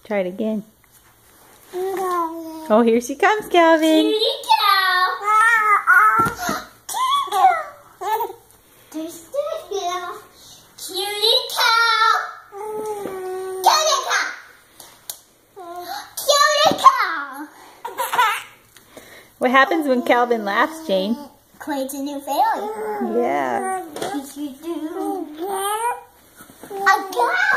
Try it again. Oh, here she comes, Calvin. Cutie cow. There's the girl. Cutie cow. Cutie cow. Cutie cow. What happens when Calvin laughs, Jane? Creates a new failure. Yeah. You do. A girl.